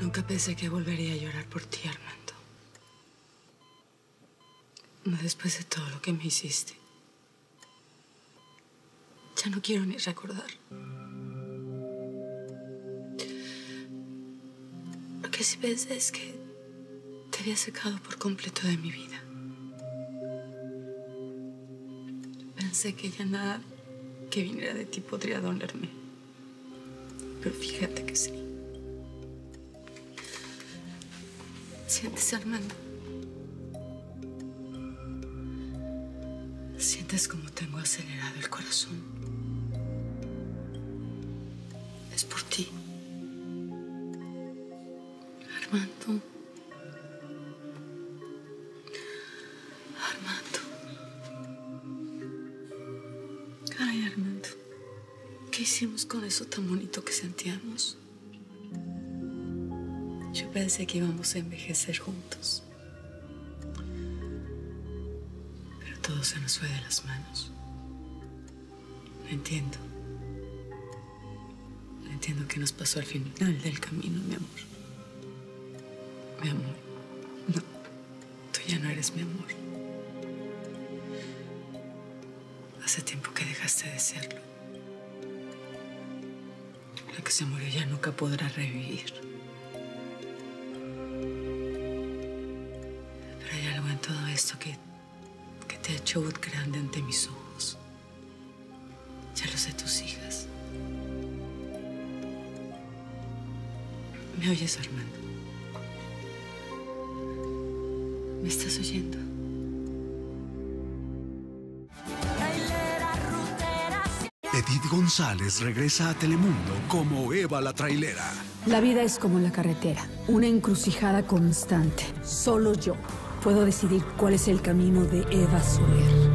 Nunca pensé que volvería a llorar por ti, Armando. No después de todo lo que me hiciste. Ya no quiero ni recordar. Lo que sí pensé es que te había sacado por completo de mi vida. Pensé que ya nada que viniera de ti podría dolerme. Pero fíjate que sí. ¿Sientes, Armando? ¿Sientes como tengo acelerado el corazón? Es por ti. Armando. Armando. Ay, Armando. ¿Qué hicimos con eso tan bonito que sentíamos? Yo pensé que íbamos a envejecer juntos. Pero todo se nos fue de las manos. No entiendo. No entiendo qué nos pasó al final del camino, mi amor. Mi amor. No. Tú ya no eres mi amor. Hace tiempo que dejaste de serlo. La que se murió ya nunca podrá revivir. Pero hay algo en todo esto que te ha hecho grande ante mis ojos. Ya lo sé, tus hijas. ¿Me oyes, Armando? ¿Me estás oyendo? Edith González regresa a Telemundo como Eva la trailera. La vida es como la carretera, una encrucijada constante. Solo yo puedo decidir cuál es el camino de Eva Soler.